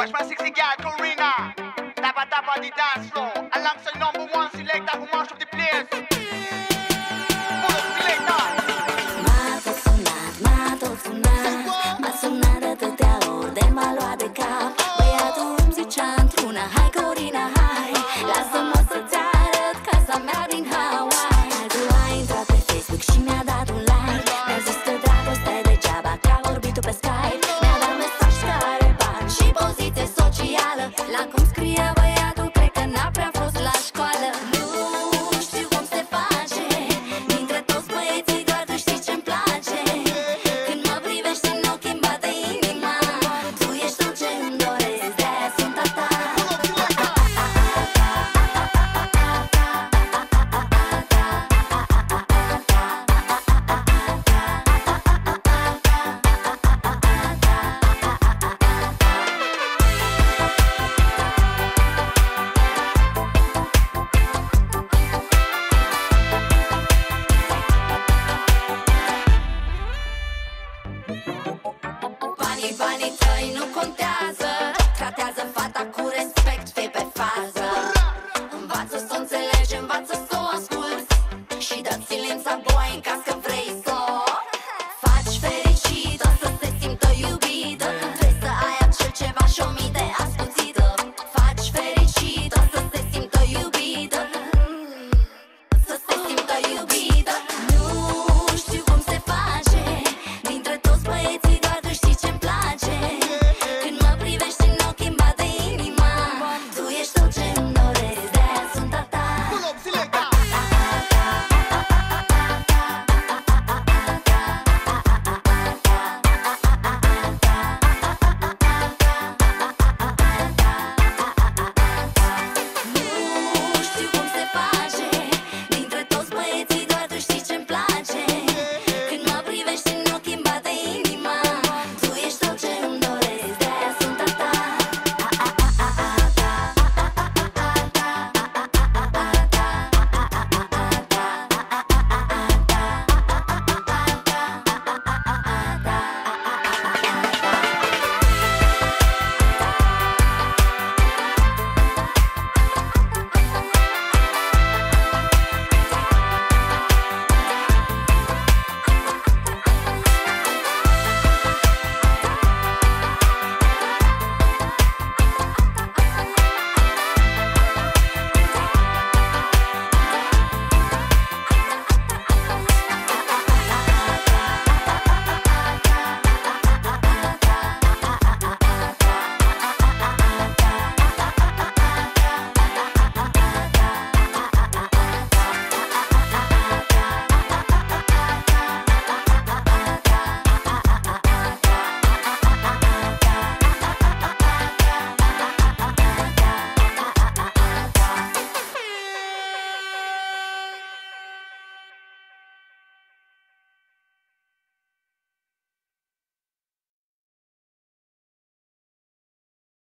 Watch my sexy girl Karina, tap on the dance floor, alongside number one selector who mash up the place. Full of selector. M-a tot sunat de atâtea ori, de m-a luat de cap. Băiatul îmi zicea într-una, hai Corina, hai, lasă-mă să-ți arăt casa mea din Hawaii. Altul a intrat pe Facebook și mi-a dat un like. Mi-a zis că dragostea e degeaba, că a vorbit tu pe Skype. Mi-a dat mesaj că are bani și poziție socială. La cum scrie băiatul, cred că n-a prea fost la școală. Nu știu cum se face, dintre toți băieții doar tu știi ce-mi place. Când mă privești în ochi îmi bate inima, tu ești tot ce îmi doresc, de-aia sunt a ta. Banii tăi nu contează, tratează fata cu respect, fii pe fază. Învață să o înțelegi, învață să o asculți și dă silința boy în caz că vrei